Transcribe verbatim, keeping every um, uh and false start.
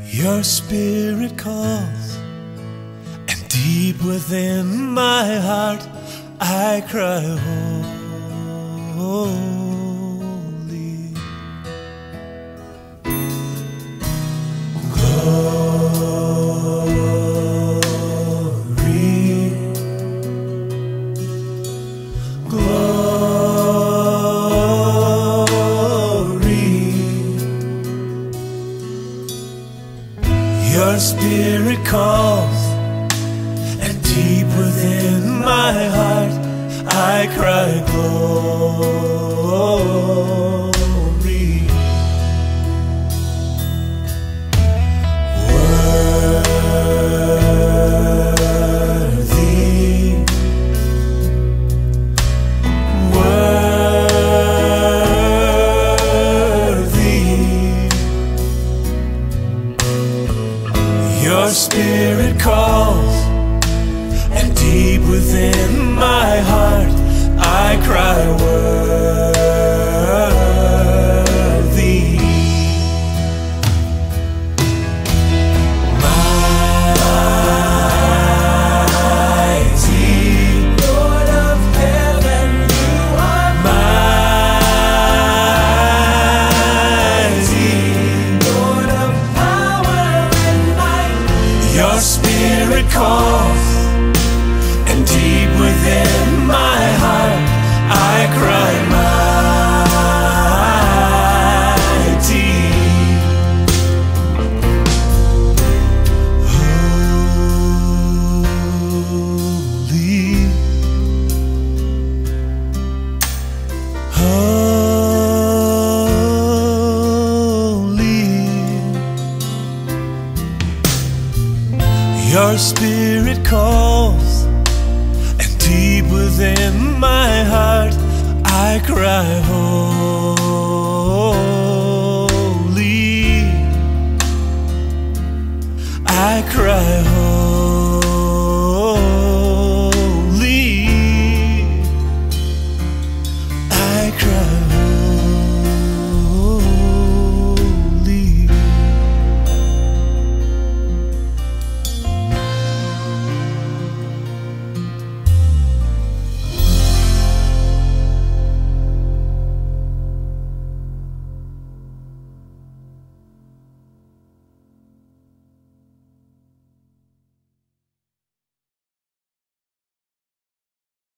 Your spirit calls, and deep within my heart I cry, holy. Glory, glory. Your spirit calls, and deep within my heart I cry, glory. Worthy, worthy. Your spirit calls, and deep within my heart I cry, worthy. Mighty Lord of heaven, you are mighty Lord of power and might. Your spirit calls, and deep within my heart I cry, mighty. Holy, holy. Your spirit calls, and deep within my heart I cry, holy. I cry, holy.